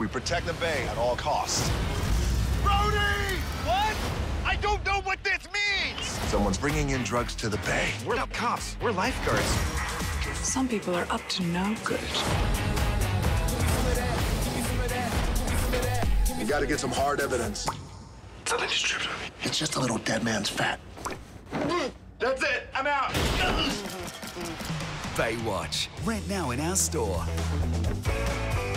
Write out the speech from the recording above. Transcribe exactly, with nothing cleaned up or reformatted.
We protect the bay at all costs. Brody! What? I don't know what this means! Someone's bringing in drugs to the bay. We're not cops. We're lifeguards. Some people are up to no good. You gotta get some hard evidence. Something distributor. It's just a little dead man's fat. That's it. I'm out. Baywatch. Rent now in our store.